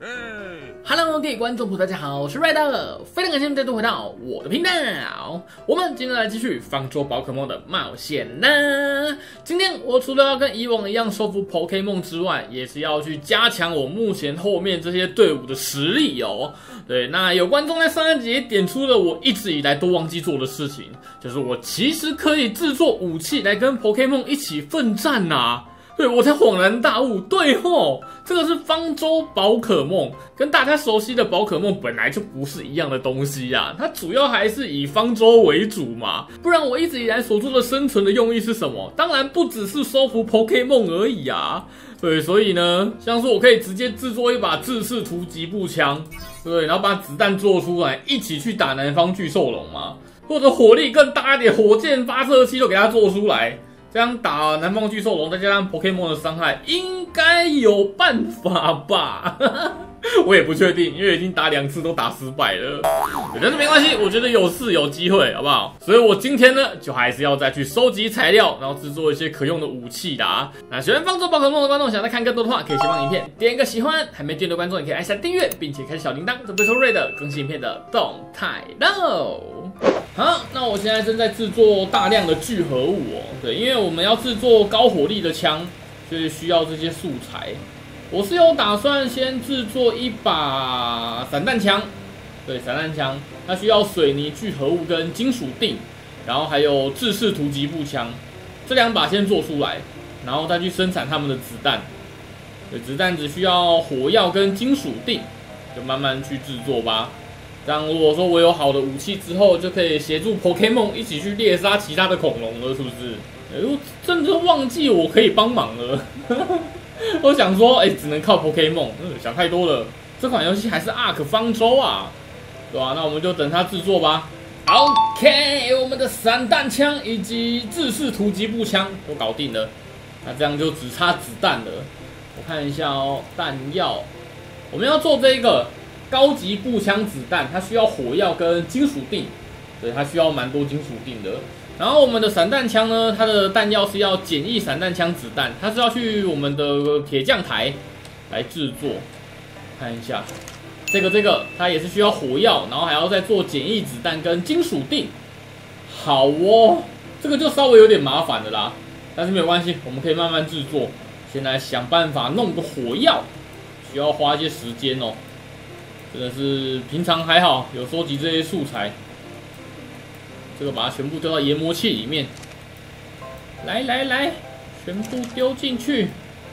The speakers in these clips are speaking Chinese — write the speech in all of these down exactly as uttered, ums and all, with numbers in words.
Hello， 各位观众朋友，大家好，我是 Red， 非常感谢你们再度回到我的频道。我们今天来继续方舟宝可梦的冒险啦。今天我除了要跟以往一样收服 Pokémon 之外，也是要去加强我目前后面这些队伍的实力哦。对，那有观众在上一集也点出了我一直以来都忘记做的事情，就是我其实可以制作武器来跟 Pokémon 一起奋战呐、啊。对，我才恍然大悟，对吼，这个是方舟宝可梦，跟大家熟悉的宝可梦本来就不是一样的东西啊，它主要还是以方舟为主嘛，不然我一直以来所做的生存的用意是什么？当然不只是收服 Pokémon 而已啊。对，所以呢，像是我可以直接制作一把制式突击步枪，对，然后把子弹做出来，一起去打南方巨兽龙嘛，或者火力更大一点，火箭发射器都给它做出来。这样打南方巨兽龙，再加上 Pokémon 的伤害，应该有办法吧？我也不确定，因为已经打两次都打失败了。但是没关系，我觉得有事有机会，好不好？所以我今天呢，就还是要再去收集材料，然后制作一些可用的武器的啊。那喜欢方舟宝可梦的观众，想再看更多的话，可以先帮影片点一个喜欢，还没订阅的观众也可以按下订阅，并且开启小铃铛，就不会错过的更新影片的动态喽。好，那我现在正在制作大量的聚合物哦。对，因为我们要制作高火力的枪，所以需要这些素材。我是有打算先制作一把散弹枪，对，散弹枪它需要水泥聚合物跟金属锭，然后还有制式突击步枪，这两把先做出来，然后再去生产它们的子弹。对，子弹只需要火药跟金属锭，就慢慢去制作吧。这样，如果说我有好的武器之后，就可以协助 Pokémon 一起去猎杀其他的恐龙了，是不是？哎呦，真的忘记我可以帮忙了。我想说，哎、欸，只能靠 Pokémon， 嗯，想太多了。这款游戏还是 Ark 方舟啊，对吧、啊？那我们就等它制作吧。OK， 我们的散弹枪以及制式突击步枪都搞定了，那这样就只差子弹了。我看一下哦，弹药，我们要做这个。高级步枪子弹，它需要火药跟金属锭，对，它需要蛮多金属锭的。然后我们的散弹枪呢，它的弹药是要简易散弹枪子弹，它是要去我们的铁匠台来制作。看一下，这个这个，它也是需要火药，然后还要再做简易子弹跟金属锭。好哦，这个就稍微有点麻烦的啦，但是没有关系，我们可以慢慢制作。先来想办法弄个火药，需要花一些时间哦。真的是平常还好，有收集这些素材。这个把它全部丢到研磨器里面，来来来，全部丢进去。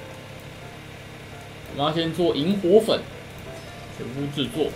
我们要先做萤火粉，全部制作。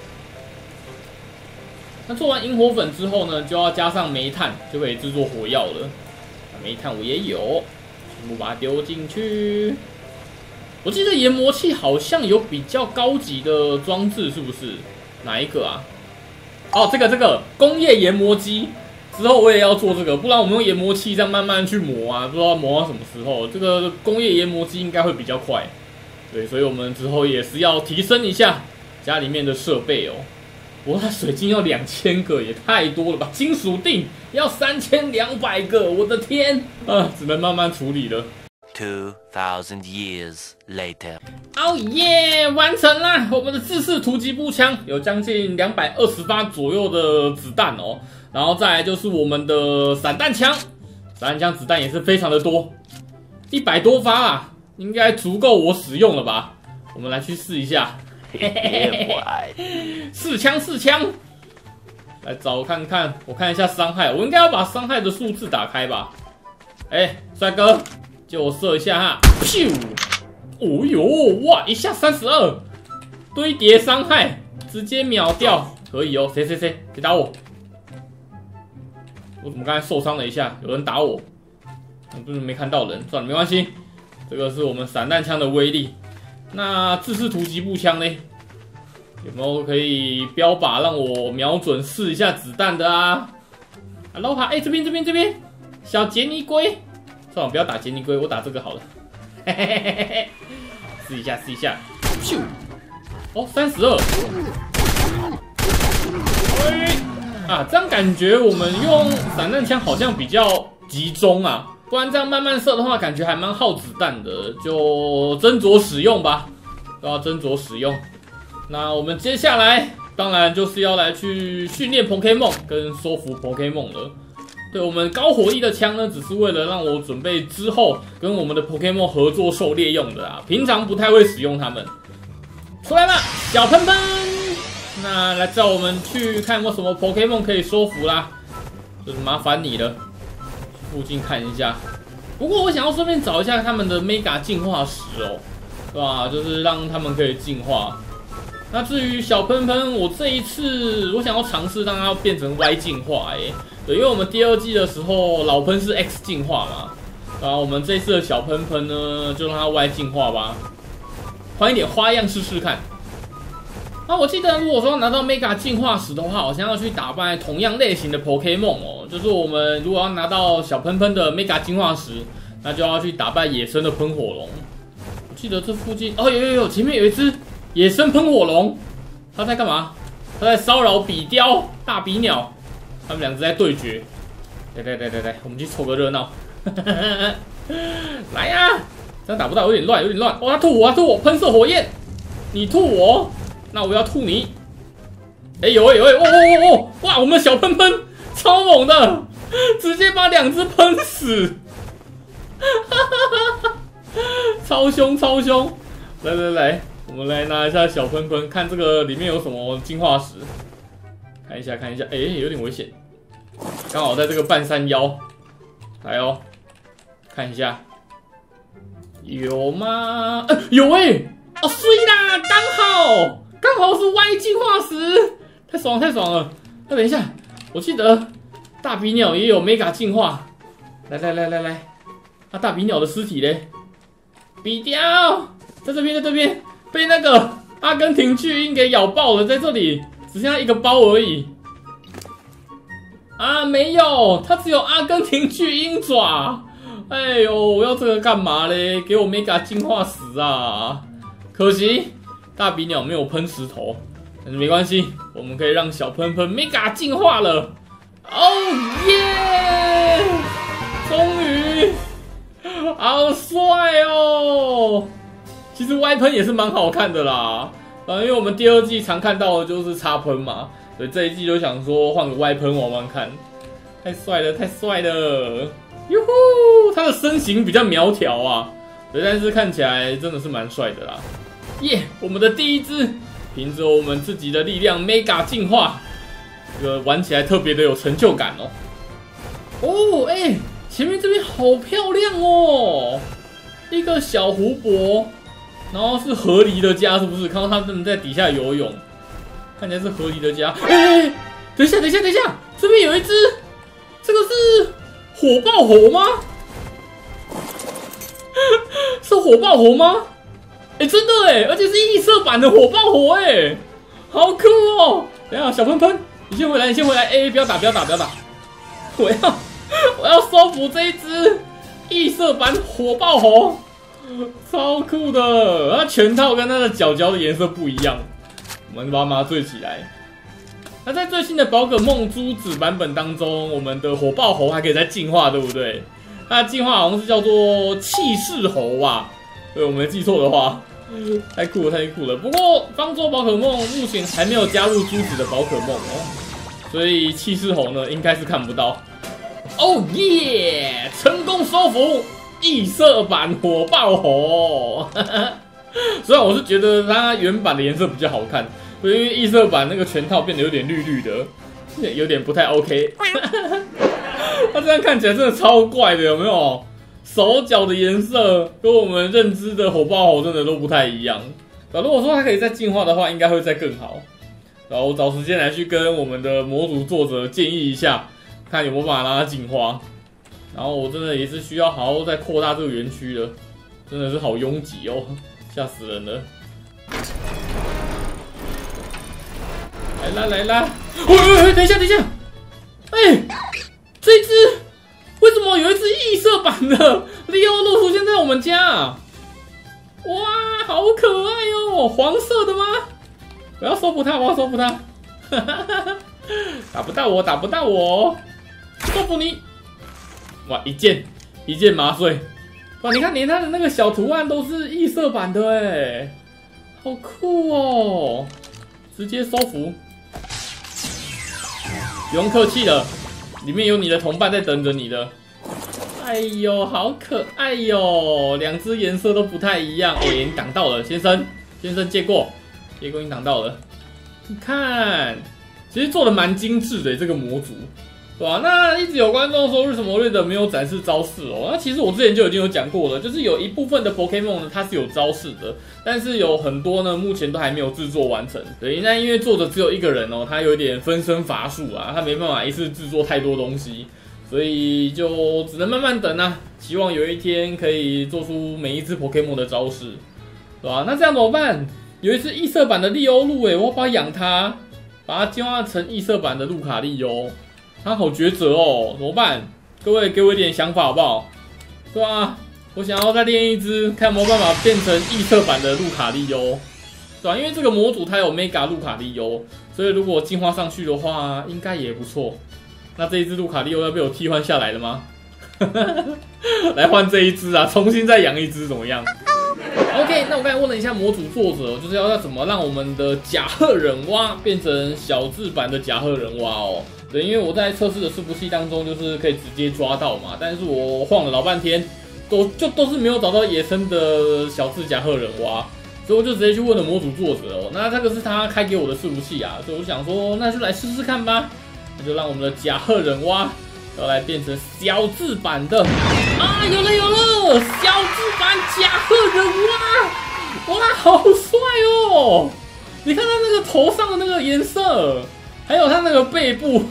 那做完萤火粉之后呢，就要加上煤炭，就可以制作火药了。煤炭我也有，全部把它丢进去。我记得研磨器好像有比较高级的装置，是不是？哪一个啊？哦，这个这个工业研磨机。之后我也要做这个，不然我们用研磨器这样慢慢去磨啊，不知道磨到什么时候。这个工业研磨机应该会比较快，对，所以我们之后也是要提升一下家里面的设备哦。哇，水晶要两千个，也太多了吧？金属锭要三千两百个，我的天啊，只能慢慢处理了。 Two thousand years later， 哦耶，完成了！我们的制式突击步枪有将近两百二十发左右的子弹哦，然后再来就是我们的散弹枪，散弹枪子弹也是非常的多，一百多发啊，应该足够我使用了吧？我们来去试一下，试枪试枪，来找看看，我看一下伤害，我应该要把伤害的数字打开吧？哎，帅哥。就我射一下哈，咻！哦呦，哇，一下三十二，堆叠伤害直接秒掉，可以哦。谁谁谁，谁打我？我怎么刚才受伤了一下？有人打我，我不是没看到人，算了，没关系。这个是我们散弹枪的威力。那制式突击步枪呢？有没有可以标靶让我瞄准试一下子弹的啊？哈喽哈，哎，这边这边这边，小杰尼龟。算了，不要打杰尼龟，我打这个好了。嘿嘿嘿嘿嘿，试一下，试一下。咻！哦，三十二。哎，啊，这样感觉我们用散弹枪好像比较集中啊，不然这样慢慢射的话，感觉还蛮耗子弹的，就斟酌使用吧，都要斟酌使用。 那我们接下来当然就是要来去训练 Pokémon 跟收服 Pokémon 了。对，我们高火力的枪呢，只是为了让我准备之后跟我们的 Pokémon 合作狩猎用的啊，平常不太会使用它们。出来吧，小喷喷！那来叫我们去看有没有什么 Pokémon 可以收服啦，就是麻烦你了。附近看一下。不过我想要顺便找一下他们的 Mega 进化石哦，对吧？就是让他们可以进化。那至于小喷喷，我这一次我想要尝试让它变成 Y 进化，哎，对，因为我们第二季的时候老喷是 X 进化嘛，然后我们这次的小喷喷呢，就让它 Y 进化吧，换一点花样试试看。那我记得如果说拿到 Mega 进化石的话，好像要去打败同样类型的 Pokémon 哦，就是我们如果要拿到小喷喷的 Mega 进化石，那就要去打败野生的喷火龙。我记得这附近哦，有有有，前面有一只。野生喷火龙，它在干嘛？它在骚扰比雕、大比鸟，他们两只在对决。来来来来来，我们去凑个热闹。来呀、啊，这样打不到，有点乱，有点乱。哦，他吐我，他吐我，喷射火焰。你吐我，那我要吐你。哎、欸，有哎、欸、有哎、欸，哦哦哦哦，哇，我们的小喷喷超猛的，直接把两只喷死。超凶超凶！来来来。我们来拿一下小喷喷，看这个里面有什么进化石。看一下，看一下，哎、欸，有点危险，刚好在这个半山腰。来哦，看一下，有吗？呃、有哎、欸，哦，碎啦，刚好，刚好是 Y 进化石，太爽了，太爽了。那等一下，我记得大比鸟也有 Mega 进化。来来来来来，那、啊、大比鸟的尸体嘞？比雕，在这边，在这边。被那个阿根廷巨鹰给咬爆了，在这里只剩下一个包而已。啊，没有，它只有阿根廷巨鹰爪。哎呦，我要这个干嘛嘞？给我 Mega 进化石啊！可惜大比鸟没有喷石头，但是没关系，我们可以让小喷喷 Mega 进化了。哦耶！终于，好帅哦！其实 Y 喷也是蛮好看的啦，啊，因为我们第二季常看到的就是插喷嘛，所以这一季就想说换个 Y 喷玩玩看，太帅了，太帅了，哟呼！他的身形比较苗条啊，对，但是看起来真的是蛮帅的啦，耶、yeah, ！我们的第一只，凭着我们自己的力量 Mega 进化，这个玩起来特别的有成就感哦。哦，哎、欸，前面这边好漂亮哦，一个小湖泊。然后是河狸的家，是不是？看到他们在底下游泳，看起来是河狸的家。哎、欸，等一下，等一下，等一下，这边有一只，这个是火爆猴吗？是火爆猴吗？哎、欸，真的哎，而且是异色版的火爆猴哎，好酷哦！等一下，小喷喷，你先回来，你先回来。哎、欸，不要打，不要打，不要打！我要，我要收服这一只异色版火爆猴。超酷的，它全套跟它的脚脚的颜色不一样，我们把它麻醉起来。那在最新的宝可梦珠子版本当中，我们的火爆猴还可以再进化，对不对？它的进化好像是叫做气势猴吧？对，我没记错的话，太酷了，太酷了。不过方舟宝可梦目前还没有加入珠子的宝可梦哦，所以气势猴呢应该是看不到。哦耶！成功收服。异色版火爆猴，虽然我是觉得它原版的颜色比较好看，因为异色版那个全套变得有点绿绿的，有点不太 OK。它这样看起来真的超怪的，有没有？手脚的颜色跟我们认知的火爆猴真的都不太一样。如果说它可以再进化的话，应该会再更好。然后我找时间来去跟我们的模组作者建议一下，看有没有办法让它进化。然后我真的也是需要好好再扩大这个园区了，真的是好拥挤哦，吓死人了！来啦来啦！喂喂喂，等一下等一下！哎、欸，这一只为什么有一只异色版的利欧洛出现在我们家、啊？哇，好可爱哦！黄色的吗？我要收服它，我要收服它！打不到我，打不到我！收服你！哇，一键一键麻碎！哇，你看连它的那个小图案都是异色版的哎，好酷哦！ 直接收服，不用客气了，里面有你的同伴在等着你的。哎呦，好可爱哟！两只颜色都不太一样。哎、欸，你挡到了，先生，先生借过，借过你挡到了。你看，其实做的蛮精致的这个模组，对吧？那一直有观众说为什么瑞德没有展示招式哦？那其实我之前就已经有讲过了，就是有一部分的 Pokémon 呢，它是有招式的，但是有很多呢，目前都还没有制作完成。对，那因为作者只有一个人哦，他有点分身乏术啊，他没办法一次制作太多东西。所以就只能慢慢等啊，希望有一天可以做出每一只 Pokémon 的招式，对吧？那这样怎么办？有一只异色版的利欧鹿，哎，我要把它养它，把它进化成异色版的路卡利欧，它好抉择哦，怎么办？各位给我一点想法好不好？对吧？我想要再练一只，看有没有办法变成异色版的路卡利欧，对吧？因为这个模组它有 Mega 路卡利欧，所以如果进化上去的话，应该也不错。那这一只路卡利欧要被我替换下来了吗？来换这一只啊，重新再养一只怎么样 ？OK， 那我刚才问了一下模组作者，就是要要怎么让我们的甲贺忍蛙变成小智版的甲贺忍蛙哦。对，因为我在测试的伺服器当中，就是可以直接抓到嘛，但是我晃了老半天，都就都是没有找到野生的小智甲贺忍蛙，所以我就直接去问了模组作者哦。那这个是他开给我的伺服器啊，所以我想说，那就来试试看吧。那就让我们的甲贺忍蛙要来变成小智版的啊！有了有了，小智版甲贺忍蛙，哇，好帅哦！你看他那个头上的那个颜色，还有他那个背部，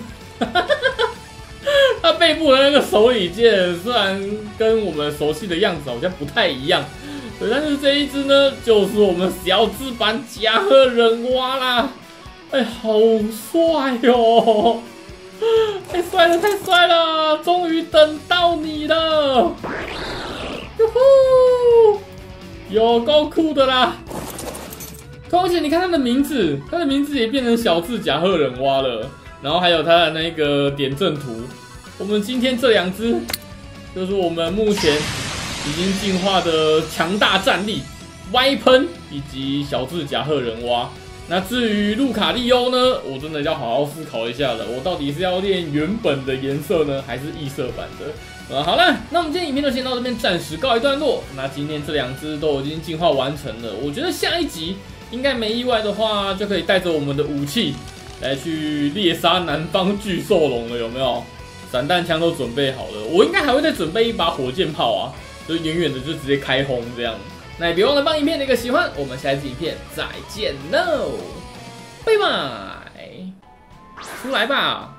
他背部的那个手里剑，虽然跟我们熟悉的样子好像不太一样，对，但是这一只呢，就是我们小智版甲贺忍蛙啦。哎，好帅哟！太帅了，太帅了！终于等到你了，哟呼，有够酷的啦！而且你看它的名字，它的名字也变成小智甲贺忍蛙了。然后还有它的那个点阵图。我们今天这两只，就是我们目前已经进化的强大战力歪喷以及小智甲贺忍蛙。那至于路卡利欧呢，我真的要好好思考一下了。我到底是要练原本的颜色呢，还是异色版的？呃，好了，那我们今天影片就先到这边，暂时告一段落。那今天这两只都已经进化完成了，我觉得下一集应该没意外的话，就可以带着我们的武器来去猎杀南方巨兽龙了，有没有？散弹枪都准备好了，我应该还会再准备一把火箭炮啊，就远远的就直接开轰这样。那也别忘了帮影片的一个喜欢，我们下一支影片再见喽，拜拜，出来吧！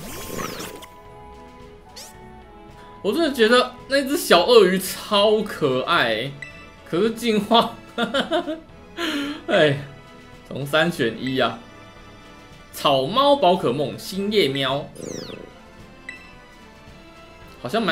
我真的觉得那只小鳄鱼超可爱，可是进化，哎，从三选一啊！草猫宝可梦星夜喵，好像蛮。